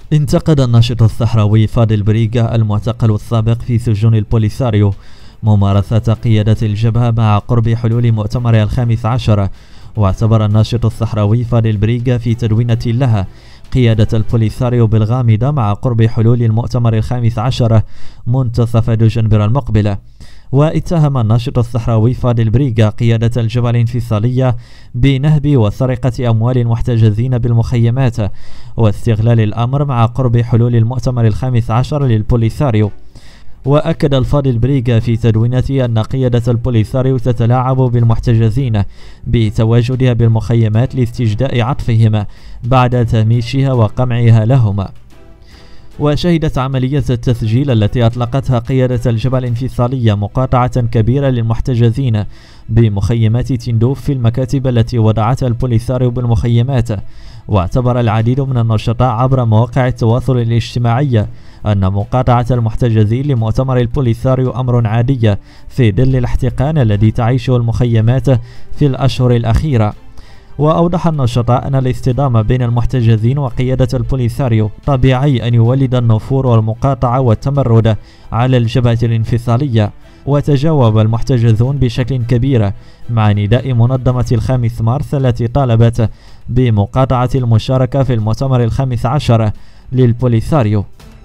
انتقد الناشط الصحراوي فادل بريغا المعتقل السابق في سجون البوليساريو ممارسة قيادة الجبهة مع قرب حلول مؤتمر 15، واعتبر الناشط الصحراوي فادل بريغا في تدوينة لها قيادة البوليساريو بالغامضة مع قرب حلول المؤتمر 15 منتصف دجنبر المقبلة. واتهم الناشط الصحراوي فادل بريغا قيادة الجبهة الانفصالية بنهب وسرقة أموال المحتجزين بالمخيمات واستغلال الأمر مع قرب حلول المؤتمر 15 للبوليساريو. وأكد الفاضل بريغا في تدوينته أن قيادة البوليساريو تتلاعب بالمحتجزين بتواجدها بالمخيمات لاستجداء عطفهم بعد تهميشها وقمعها لهما. وشهدت عملية التسجيل التي أطلقتها قيادة الجبهة الانفصالية مقاطعة كبيرة للمحتجزين بمخيمات تندوف في المكاتب التي وضعتها البوليساريو بالمخيمات. واعتبر العديد من النشطاء عبر مواقع التواصل الاجتماعي أن مقاطعة المحتجزين لمؤتمر البوليساريو أمر عادي في ظل الاحتقان الذي تعيشه المخيمات في الأشهر الأخيرة. وأوضح النشطاء أن الاصطدام بين المحتجزين وقيادة البوليساريو طبيعي أن يولد النفور والمقاطعة والتمرد على الجبهة الانفصالية. وتجاوب المحتجزون بشكل كبير مع نداء منظمة 5 مارس التي طالبت بمقاطعة المشاركة في المؤتمر 15 للبوليساريو.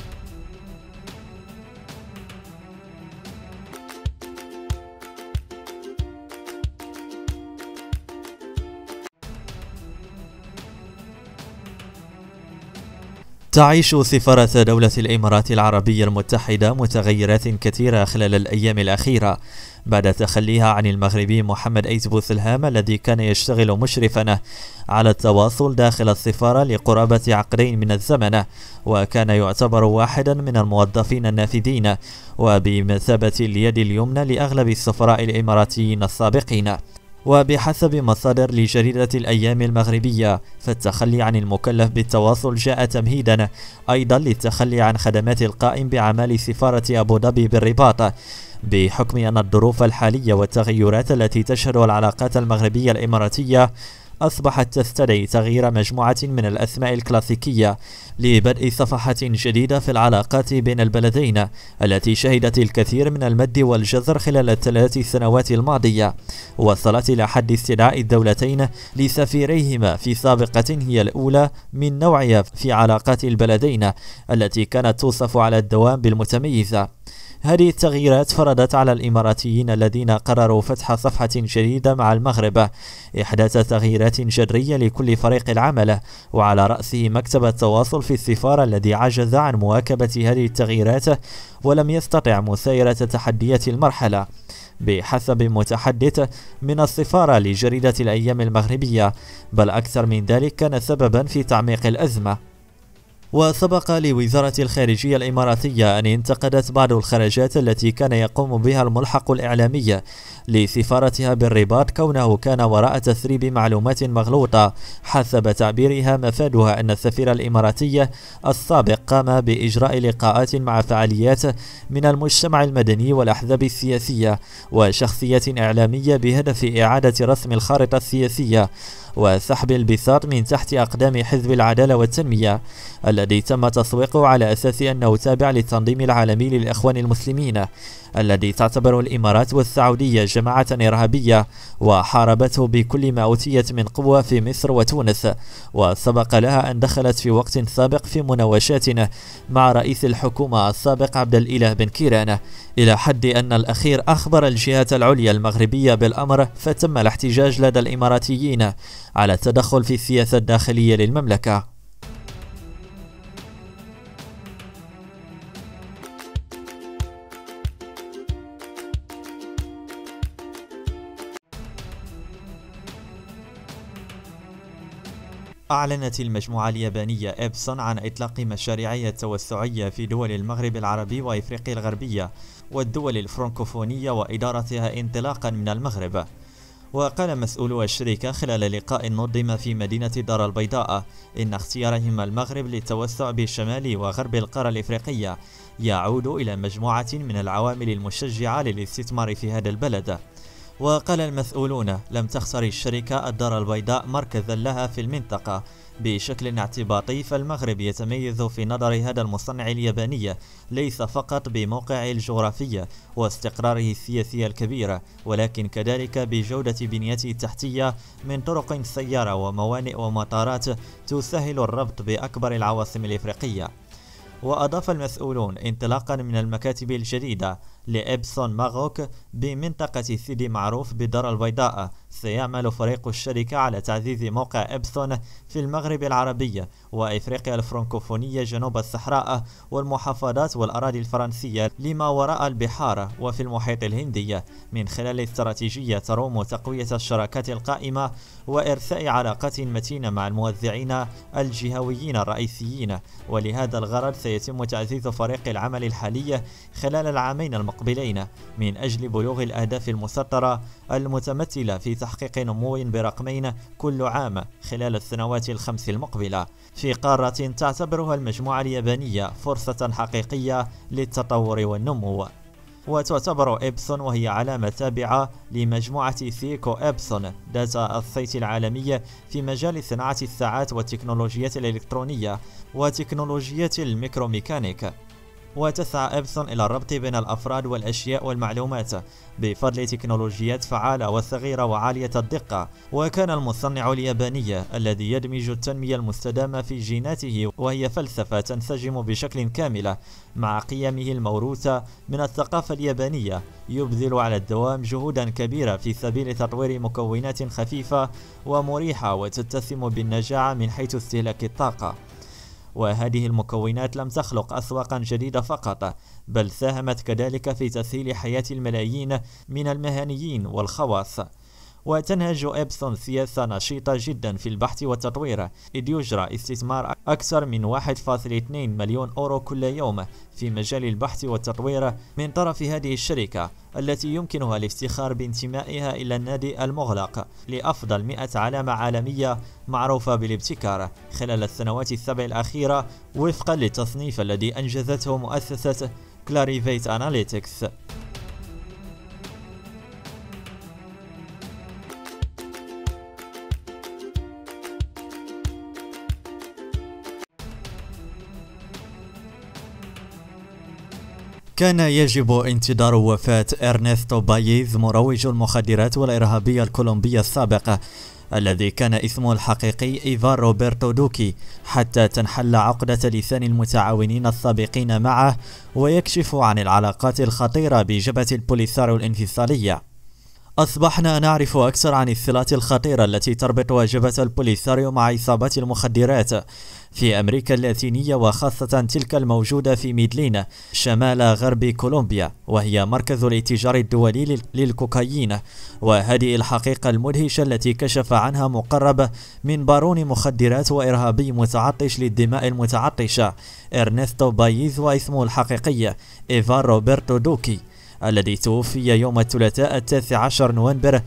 تعيش سفارة دولة الإمارات العربية المتحدة متغيرات كثيرة خلال الأيام الأخيرة بعد تخليها عن المغربي محمد أيت بوسلهام الذي كان يشتغل مشرفا على التواصل داخل السفارة لقرابة عقدين من الزمن، وكان يعتبر واحدا من الموظفين النافذين وبمثابة اليد اليمنى لأغلب السفراء الإماراتيين السابقين. وبحسب مصادر لجريدة الأيام المغربية فالتخلي عن المكلف بالتواصل جاء تمهيدا أيضا للتخلي عن خدمات القائم بأعمال سفارة أبو ظبي بالرباط، بحكم أن الظروف الحالية والتغيرات التي تشهد العلاقات المغربية الإماراتية أصبحت تستدعي تغيير مجموعة من الأسماء الكلاسيكية لبدء صفحة جديدة في العلاقات بين البلدين التي شهدت الكثير من المد والجزر خلال ال3 سنوات الماضية، وصلت إلى حد استدعاء الدولتين لسفيريهما في سابقة هي الأولى من نوعها في علاقات البلدين التي كانت توصف على الدوام بالمتميزة. هذه التغييرات فرضت على الإماراتيين الذين قرروا فتح صفحة جديدة مع المغرب إحداث تغييرات جذرية لكل فريق العمل، وعلى رأسه مكتب التواصل في السفارة الذي عجز عن مواكبة هذه التغييرات ولم يستطع مسايرة تحديات المرحلة. بحسب متحدث من السفارة لجريدة الأيام المغربية، بل أكثر من ذلك كان سببا في تعميق الأزمة. وسبق لوزارة الخارجية الإماراتية أن انتقدت بعض الخرجات التي كان يقوم بها الملحق الإعلامي لسفارتها بالرباط كونه كان وراء تسريب معلومات مغلوطة حسب تعبيرها مفادها أن السفير الإماراتي السابق قام بإجراء لقاءات مع فعاليات من المجتمع المدني والأحزاب السياسية وشخصية إعلامية بهدف إعادة رسم الخارطة السياسية وسحب البساط من تحت أقدام حزب العدالة والتنمية الذي تم تسويقه على أساس أنه تابع للتنظيم العالمي للإخوان المسلمين الذي تعتبر الإمارات والسعودية جماعة إرهابية وحاربته بكل ما أوتيت من قوة في مصر وتونس. وسبق لها أن دخلت في وقت سابق في مناوشات مع رئيس الحكومة السابق عبد الإله بن كيران، إلى حد أن الأخير أخبر الجهات العليا المغربية بالأمر، فتم الاحتجاج لدى الإماراتيين على التدخل في السياسة الداخلية للمملكة. أعلنت المجموعة اليابانية إبسون عن إطلاق مشاريعها التوسعية في دول المغرب العربي وإفريقيا الغربية والدول الفرنكوفونية وإدارتها انطلاقا من المغرب. وقال مسؤولو الشركة خلال لقاء نظم في مدينة دار البيضاء إن اختيارهم المغرب للتوسع بشمال وغرب القارة الإفريقية يعود إلى مجموعة من العوامل المشجعة للاستثمار في هذا البلد. وقال المسؤولون لم تختر الشركة الدار البيضاء مركزا لها في المنطقة بشكل اعتباطي، فالمغرب يتميز في نظر هذا المصنع الياباني ليس فقط بموقعه الجغرافي واستقراره السياسي الكبير، ولكن كذلك بجودة بنيته التحتية من طرق سيارة وموانئ ومطارات تسهل الربط بأكبر العواصم الإفريقية. وأضاف المسؤولون انطلاقا من المكاتب الجديدة لإبسون ماروك بمنطقة سيدي معروف بالدار البيضاء، سيعمل فريق الشركة على تعزيز موقع إبسون في المغرب العربي وإفريقيا الفرنكوفونية جنوب الصحراء والمحافظات والأراضي الفرنسية لما وراء البحار وفي المحيط الهندي، من خلال استراتيجية تروم تقوية الشراكات القائمة وإرساء علاقات متينة مع الموزعين الجهويين الرئيسيين. ولهذا الغرض سيتم تعزيز فريق العمل الحالي خلال العامين المقبلين من أجل بلوغ الأهداف المسطرة المتمثلة في تحقيق نمو برقمين كل عام خلال السنوات الخمس المقبلة في قارة تعتبرها المجموعة اليابانية فرصة حقيقية للتطور والنمو. وتعتبر إبسون وهي علامة تابعة لمجموعة سيكو إبسون ذات الصيت العالمي في مجال صناعة الساعات والتكنولوجيات الإلكترونية وتكنولوجيات الميكروميكانيك. وتسعى إبسون إلى الربط بين الأفراد والأشياء والمعلومات بفضل تكنولوجيات فعالة وصغيرة وعالية الدقة. وكان المصنع الياباني الذي يدمج التنمية المستدامة في جيناته، وهي فلسفة تنسجم بشكل كامل مع قيمه الموروثة من الثقافة اليابانية، يبذل على الدوام جهودا كبيرة في سبيل تطوير مكونات خفيفة ومريحة وتتسم بالنجاعة من حيث استهلاك الطاقة. وهذه المكونات لم تخلق أسواقا جديدة فقط، بل ساهمت كذلك في تسهيل حياة الملايين من المهنيين والخواص. وتنهج إبسون سياسة نشيطة جدا في البحث والتطوير، إذ يجرى استثمار أكثر من 1.2 مليون أورو كل يوم في مجال البحث والتطوير من طرف هذه الشركة، التي يمكنها الافتخار بانتمائها إلى النادي المغلق لأفضل 100 علامة عالمية معروفة بالابتكار خلال السنوات السبع الأخيرة، وفقا للتصنيف الذي أنجزته مؤسسة كلاريفيت أناليتكس. كان يجب انتظار وفاة إرنستو بايز مروج المخدرات والإرهابي الكولومبي السابق الذي كان اسمه الحقيقي إيفان روبرتو دوكي حتى تنحل عقدة لسان المتعاونين السابقين معه ويكشف عن العلاقات الخطيرة بجبهة البوليساريو الانفصالية. أصبحنا نعرف أكثر عن الصلات الخطيرة التي تربط جبهة البوليساريو مع عصابات المخدرات في أمريكا اللاتينية، وخاصة تلك الموجودة في ميدلين شمال غرب كولومبيا، وهي مركز الاتجار الدولي للكوكايين. وهذه الحقيقة المدهشة التي كشف عنها مقرب من بارون مخدرات وإرهابي متعطش للدماء المتعطشة إرنستو بايز، واسمه الحقيقي إيفان روبرتو دوكي، الذي توفي يوم الثلاثاء 19 نوفمبر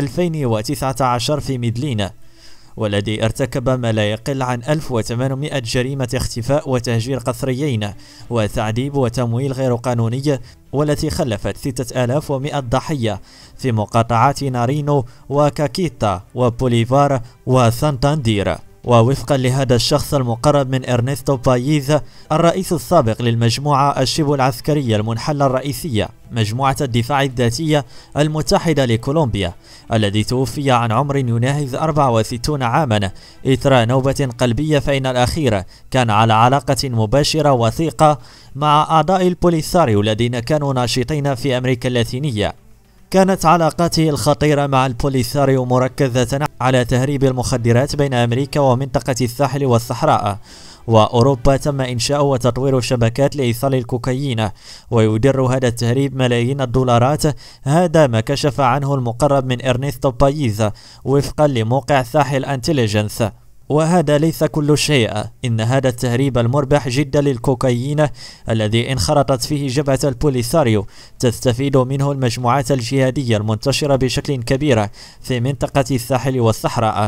2019 في ميدلين، والذي ارتكب ما لا يقل عن 1800 جريمة اختفاء وتهجير قسريين وتعذيب وتمويل غير قانوني، والتي خلفت 6100 ضحية في مقاطعات نارينو وكاكيتا وبوليفار وسانتاندير. ووفقا لهذا الشخص المقرب من إرنستو بايز، الرئيس السابق للمجموعة الشبه العسكرية المنحلة الرئيسية مجموعة الدفاع الذاتية المتحدة لكولومبيا، الذي توفي عن عمر يناهز 64 عاما إثر نوبة قلبية، فإن الأخير كان على علاقة مباشرة وثيقة مع أعضاء البوليساريو الذين كانوا ناشطين في أمريكا اللاتينية. كانت علاقاته الخطيرة مع البوليساريو مركزة على تهريب المخدرات بين أمريكا ومنطقة الساحل والصحراء وأوروبا. تم إنشاء وتطوير شبكات لإيصال الكوكايين، ويدر هذا التهريب ملايين الدولارات. هذا ما كشف عنه المقرب من إرنستو بايز وفقا لموقع ساحل انتليجنس. وهذا ليس كل شيء، إن هذا التهريب المربح جدا للكوكايين الذي انخرطت فيه جبهة البوليساريو تستفيد منه المجموعات الجهادية المنتشرة بشكل كبير في منطقة الساحل والصحراء.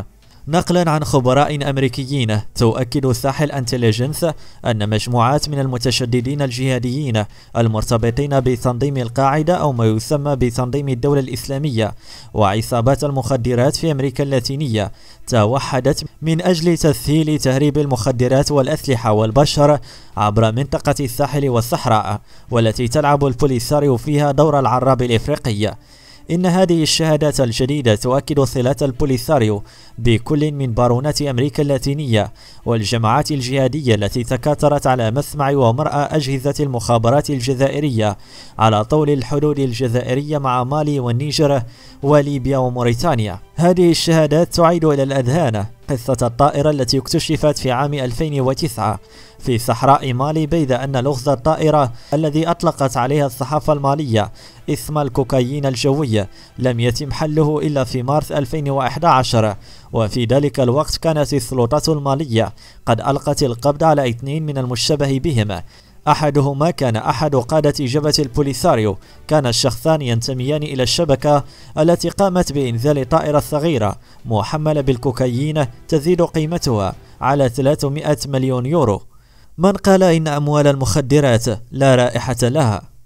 نقلا عن خبراء أمريكيين، تؤكد ساحل انتليجنس أن مجموعات من المتشددين الجهاديين المرتبطين بتنظيم القاعدة أو ما يسمى بتنظيم الدولة الإسلامية وعصابات المخدرات في أمريكا اللاتينية توحدت من أجل تسهيل تهريب المخدرات والأسلحة والبشر عبر منطقة الساحل والصحراء، والتي تلعب البوليساريو فيها دور العراب الإفريقي. إن هذه الشهادات الجديدة تؤكد صلات البوليساريو بكل من بارونات أمريكا اللاتينية والجماعات الجهادية التي تكاثرت على مسمع ومرأى أجهزة المخابرات الجزائرية على طول الحدود الجزائرية مع مالي والنيجر وليبيا وموريتانيا. هذه الشهادات تعيد إلى الأذهان قصة الطائرة التي اكتشفت في عام 2009 في صحراء مالي، بيد أن لغز الطائرة الذي أطلقت عليها الصحافة المالية اسم الكوكايين الجوي لم يتم حله إلا في مارس 2011، وفي ذلك الوقت كانت السلطات المالية قد ألقت القبض على 2 من المشتبه بهم. أحدهما كان أحد قادة جبهة البوليساريو، كان الشخصان ينتميان إلى الشبكة التي قامت بإنزال طائرة صغيرة محملة بالكوكايين تزيد قيمتها على 300 مليون يورو. من قال إن أموال المخدرات لا رائحة لها؟